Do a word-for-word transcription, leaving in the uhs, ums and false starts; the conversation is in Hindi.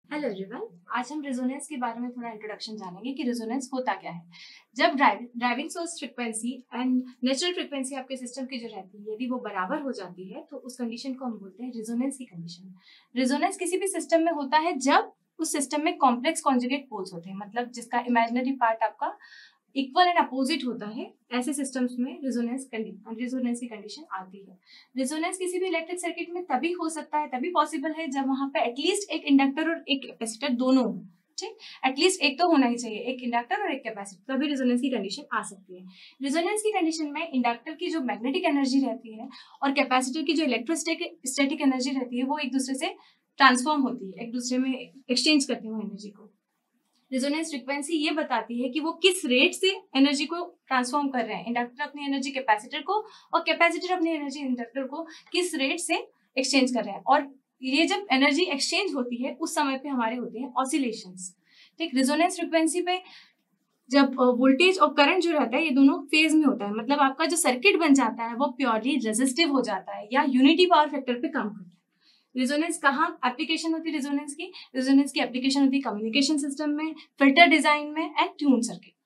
Hello everyone. आज हम रेजोनेंस के बारे में थोड़ा इंट्रोडक्शन जानेंगे कि रेजोनेंस होता क्या है। जब driving source frequency and natural frequency आपके सिस्टम की जो रहती है, यदि वो बराबर हो जाती है तो उस कंडीशन को हम बोलते हैं रेजोनेंस की कंडीशन। रेजोनेंस किसी भी सिस्टम में होता है जब उस सिस्टम में कॉम्प्लेक्स कॉन्जुगेट पोल्स होते हैं, मतलब जिसका इमेजिनरी पार्ट आपका इक्वल एंड अपोजिट होता है। ऐसे सिस्टम्स में रेजोनेंस रेजोनेंस की कंडीशन आती है। रेजोनेंस किसी भी इलेक्ट्रिक सर्किट में तभी हो सकता है, तभी पॉसिबल है जब वहां पे एटलीस्ट एक इंडक्टर और एक कैपेसिटर दोनों हो। ठीक, एटलीस्ट एक तो होना ही चाहिए, एक इंडक्टर और एक कैपेसिटर, तभी रेजोनेंस की कंडीशन आ सकती है। रेजोनेंस की कंडीशन में इंडक्टर की जो मैग्नेटिक एनर्जी रहती है और कैपेसिटर की जो इलेक्ट्रोस्टैटिक एनर्जी रहती है, वो एक दूसरे से ट्रांसफॉर्म होती है, एक दूसरे में एक्सचेंज करते हैं एनर्जी को। रेजोनेंस फ्रीक्वेंसी ये बताती है कि वो किस रेट से एनर्जी को ट्रांसफॉर्म कर रहे हैं। इंडक्टर अपनी एनर्जी कैपेसिटर को और कैपेसिटर अपनी एनर्जी इंडक्टर को किस रेट से एक्सचेंज कर रहे हैं, और ये जब एनर्जी एक्सचेंज होती है उस समय पे हमारे होते हैं ऑसिलेशंस। ठीक, रेजोनेंस फ्रीक्वेंसी पे जब वोल्टेज और करंट जो रहता है ये दोनों फेज में होता है, मतलब आपका जो सर्किट बन जाता है वो प्योरली रेजिस्टिव हो जाता है या यूनिटी पावर फैक्टर पे काम करता है। रेजोनेंस कहाँ एप्लीकेशन होती है? रेजोनेंस की रेजोनेंस की एप्लीकेशन होती है कम्युनिकेशन सिस्टम में, फिल्टर डिजाइन में एंड ट्यून सर्किट।